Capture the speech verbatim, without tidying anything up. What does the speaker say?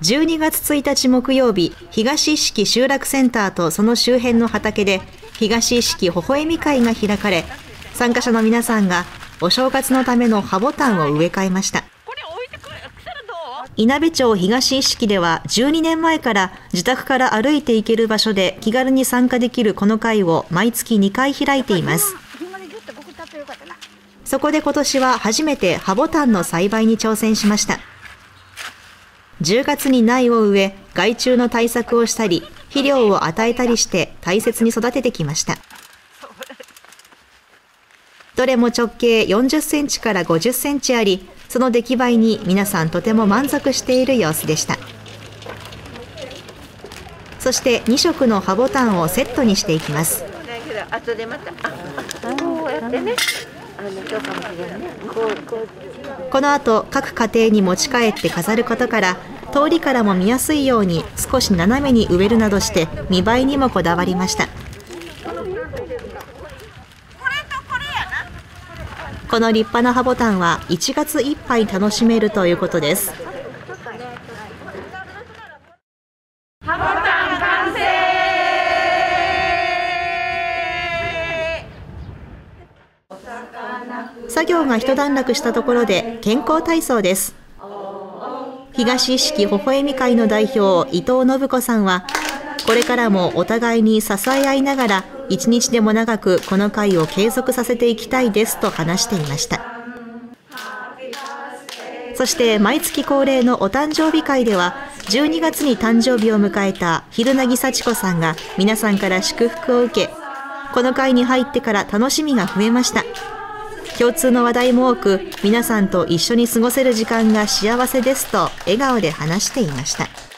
じゅうにがつついたち木曜日、東一色集落センターとその周辺の畑で東一色微笑み会が開かれ、参加者の皆さんがお正月のための葉ボタンを植え替えました。いなべ町東一色ではじゅうにねんまえから自宅から歩いて行ける場所で気軽に参加できるこの会を毎月にかい開いています。そこで今年は初めて葉ボタンの栽培に挑戦しました。じゅうがつに苗を植え、害虫の対策をしたり、肥料を与えたりして大切に育ててきました。どれも直径よんじゅっセンチからごじゅっセンチあり、その出来栄えに皆さんとても満足している様子でした。そしてにしょくの葉ボタンをセットにしていきます。この後、各家庭に持ち帰って飾ることから、通りからも見やすいように少し斜めに植えるなどして見栄えにもこだわりました。この立派な葉ボタンはいちがついっぱい楽しめるということです。葉ボタン完成。作業が一段落したところで健康体操です。東一色微笑み会の代表、伊藤信子さんは、これからもお互いに支え合いながら、一日でも長くこの会を継続させていきたいですと話していました。そして毎月恒例のお誕生日会では、じゅうにがつに誕生日を迎えた昼なぎ幸子さんが皆さんから祝福を受け、この会に入ってから楽しみが増えました。共通の話題も多く、皆さんと一緒に過ごせる時間が幸せですと笑顔で話していました。